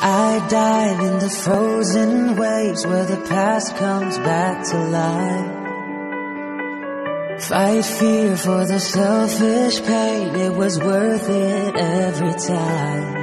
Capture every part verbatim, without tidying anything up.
I dive in the frozen waves where the past comes back to life. Fight fear for the selfish pain, it was worth it every time.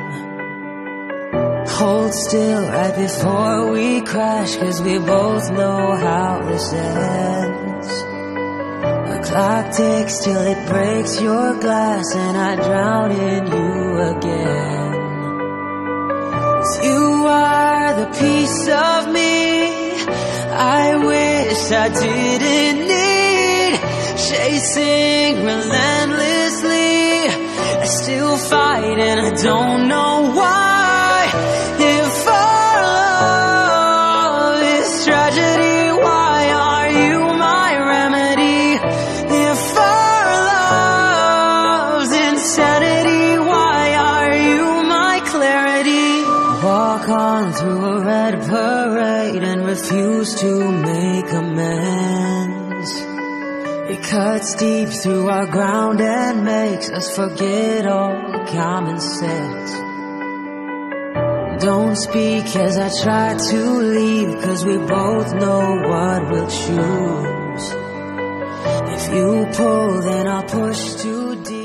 Hold still right before we crash, cause we both know how this ends. The clock ticks till it breaks your glass, and I drown in you again. 'Cause you are the piece of me I wish I didn't need. Chasing relentlessly, I still fight and I don't know why. If our love is tragedy, why are you my remedy? If our love's insanity, why are you my clarity? Walk on through a red parade and refuse to make amends. It cuts deep through our ground and makes us forget all common sense. Don't speak as I try to leave, cause we both know what we'll choose. If you pull, then I'll push too deep.